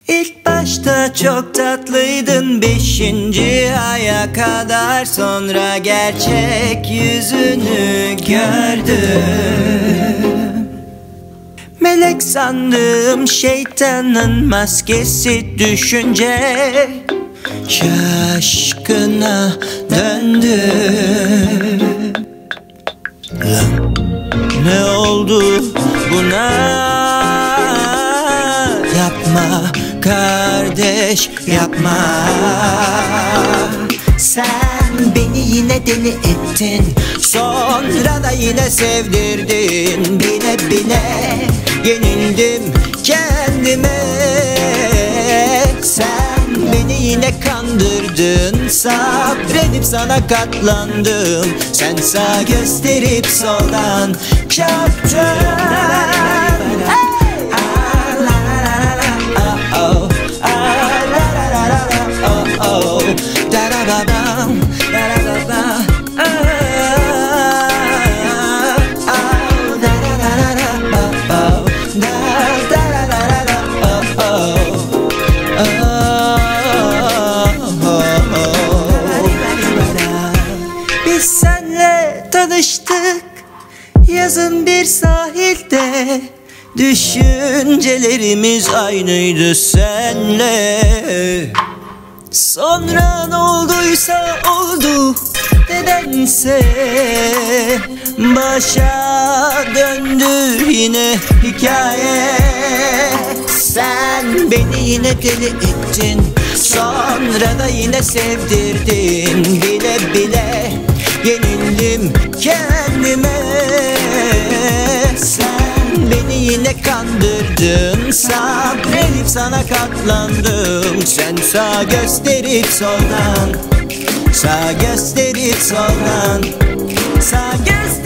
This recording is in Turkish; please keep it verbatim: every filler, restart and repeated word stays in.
İlk başta çok tatlıydın, beşinci aya kadar, sonra gerçek yüzünü gördüm. Melek sandığım şeytanın maskesi düşünce şaşkına döndüm. Lan ne oldu buna? Yapma kardeş, yapma. Sen beni yine deli ettin, sonra da yine sevdirdin. Bile bile yenildim kendime. Sen beni yine kandırdın, sabredip sana katlandım. Sen sağ gösterip soldan çarptın. Biz senle tanıştık yazın bir sahilde. Düşüncelerimiz aynıydı senle. Sonra ne olduysa oldu, nedense başa döndü yine hikaye. Sen beni yine deli ettin, sonra da yine sevdirdin. Bile bile yenildim kendime. Sen beni yine kandırdın, sabredip sana katlandım. Sen sağ gösterip soldan, sağ gösterip soldan, sağ gösterip